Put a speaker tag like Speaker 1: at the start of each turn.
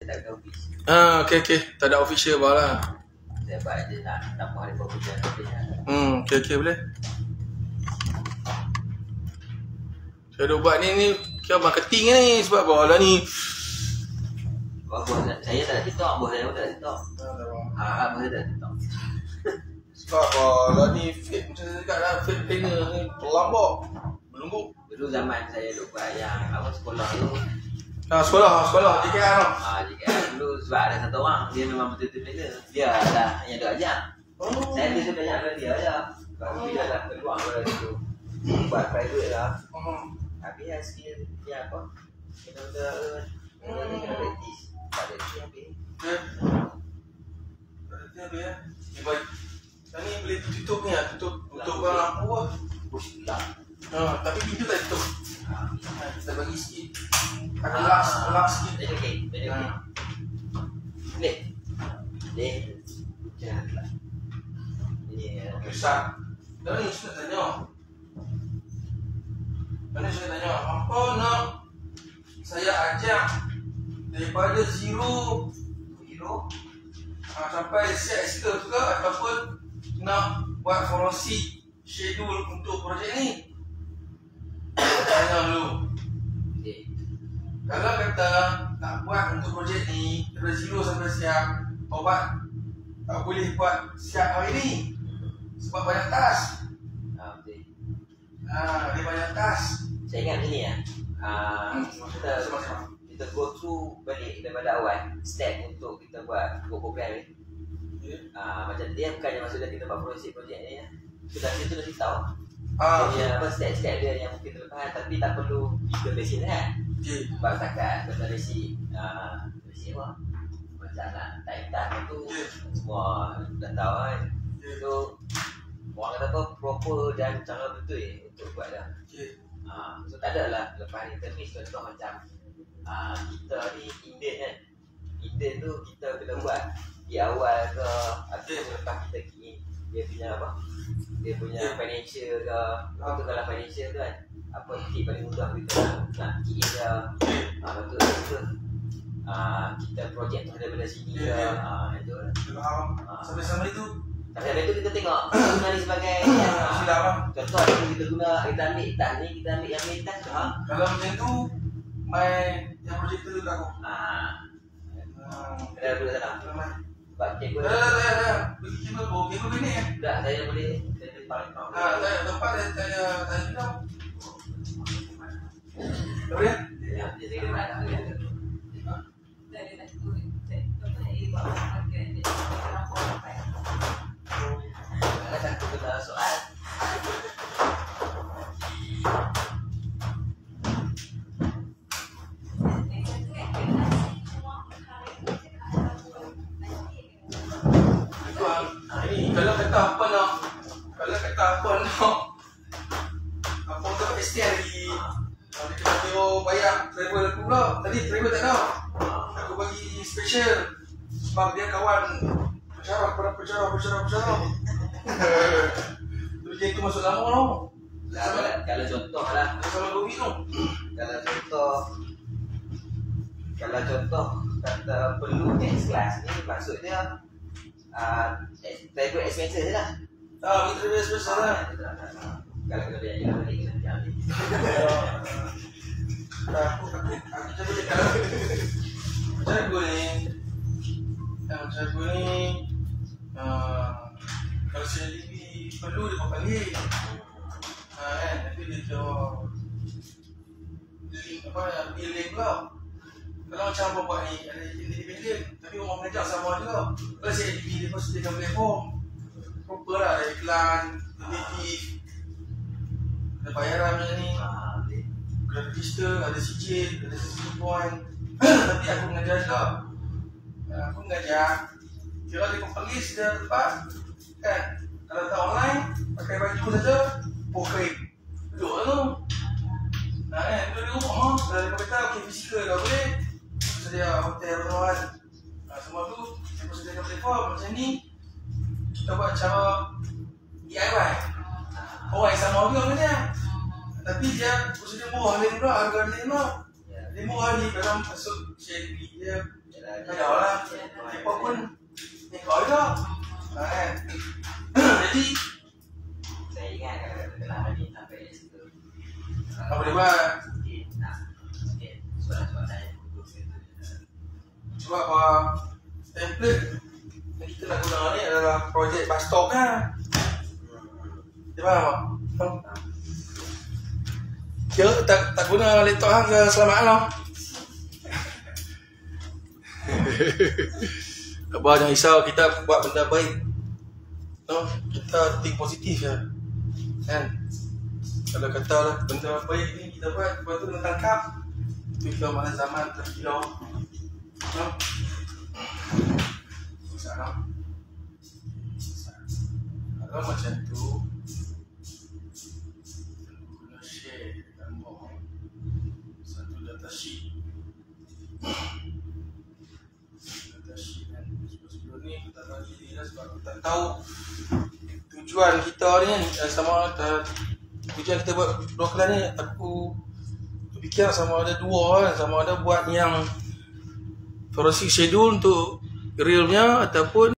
Speaker 1: tak ada office.
Speaker 2: Okay. Tak ada official bawah lah.
Speaker 1: Saya buat je nak tambah hari pekerjaan habis lah.
Speaker 2: Okay boleh. Saya dah buat ni kira marketing ni sebab bawah lah ni.
Speaker 1: Bos saya tak ada TikTok, bos saya pun tak ada TikTok. Bos saya tak ada TikTok.
Speaker 2: Sebab bawah lah ni fake macam saya cakap lah, fake planner ni terlambak. Belum.
Speaker 1: Dulu zaman saya duk buat yang sekolah tu.
Speaker 2: Sekolah JKR tu.
Speaker 1: JKR dulu sebab ada satu orang dia memang betul-betul planner. Dia lah yang duk ajar. Saya tu banyak pada dia aja. Kalau dia dah keluar dari situ. Buat private lah. Habis skill dia apa? Kita kena praktis. Tak ada dia habis.
Speaker 2: Habis ya. Baik. Sekarang ni boleh tutup ni lah. Tutup lampu lah.
Speaker 1: Tak.
Speaker 2: Tapi pintu tak tutup. Kita bagi sikit. Ada last sikit.
Speaker 1: Okey. Boleh. Janganlah. Ini
Speaker 2: Besar. Dan ni saya tanya. Apa nak saya ajak daripada zero sampai set ke ataupun nak buat forensik schedule untuk projek ni? Tanya dulu. Kalau kata nak buat untuk projek ni dari zero sampai siap, boleh buat siap hari ni sebab banyak task. Dia banyak task.
Speaker 1: Saya ingat macam ni ya. Kita go through balik daripada awal step untuk kita buat program ni. Macam dia bukannya maksudnya kita buat projek ni ya. Sudah situ dah tahu. Dia apa step-step dia yang mungkin terlepas tapi tak perlu kita basic kan. Sebab takat kita basic apa? Macam nak type tu semua dah tahu kan. So orang kata apa proper dan cara betul untuk buat dah. So tak ada lah lepas ni termis contoh macam kita ni Indian kan. Indian tu kita kena buat di awal ke atau lepas kita key in dia punya apa? Dia punya financial ke. Lepas tu kalau financial tu kan apa tip paling mudah kita nak key in ke. Lepas tu kita projek tu daripada sini ke. Itu lah.
Speaker 2: Sampai itu
Speaker 1: Sampai itu kita tengok guna ni sebagai contoh kita guna kita ambil tas ni kita ambil yang main tas
Speaker 2: kalau macam tu main yang projek tu kat aku
Speaker 1: ada dulu sana sebab cikgu
Speaker 2: bagi cikgu gini kan
Speaker 1: tak saya boleh saya paling
Speaker 2: saya tempat saya bilang boleh
Speaker 1: ya jadi kita ada satu kena soal.
Speaker 2: Kalau kata apa nak apa untuk STR di kita bayar travel aku pula. Tadi travel tak ada. Aku bagi special sebab dia kawan pencerah. Jadi itu masuk lama tau.
Speaker 1: Kalau contoh lah.
Speaker 2: Sama Bobby tu.
Speaker 1: Kalau contoh kata perlu next class ni maksudnya travel expenses je lah.
Speaker 2: Kita travel expenses lah.
Speaker 1: Kalau kita bayar balik kita jangan ambil.
Speaker 2: Aku cakap boleh kalau macam gue ni kalau saya lebih perlu dia panggil kan nanti dia jawab link pula. Kalau macam apa buat ni ada independent tapi orang mengajar sama juga. Kalau saya lebih dia pun sediakan platform proper lah, ada iklan kreatif, ada bayaran macam ni, kena register, ada sijil, ada sisi point. Tapi aku mengajar juga. Aku mengajar kira dia panggil sedia tempat kan. Kalau tak online pakai baju saja pokok duduk lah tu kan, duduk di rumah kalau dia kata ok fizikal dah boleh sedia hotel penuhan semua tu saya pun sediakan platform macam ni. Kita buat cara DIY orang yang sama juga kan dia tapi dia prosedur murah dia pula harga dia murah dia murah ni dalam masuk share dia Tak lah. Apa pun rekod je. Kan? Jadi
Speaker 1: saya ingat kalau ni sampai situ.
Speaker 2: apa dia buat?
Speaker 1: Soalan-soalan
Speaker 2: Sebab template yang kita nak guna ni adalah projek bus stop kan. Dia faham tak? Kira tak guna laptop hang ke selamat lah. Apa jangan risau, kita buat benda baik. No, kita think positif je. Kan? Kalau kata lah benda baik ni kita buat, lepas tu nak tangkap. Kita mana zaman terkira. No? Susah. Kalau macam tu guna share gambar satu data sheet. Sebelum ni kita tak diri lah sebab kita tahu tujuan kita ni sama tujuan kita buat dua kelas ni. Aku fikir sama ada dua kan, sama ada buat yang forensik schedule untuk realnya ataupun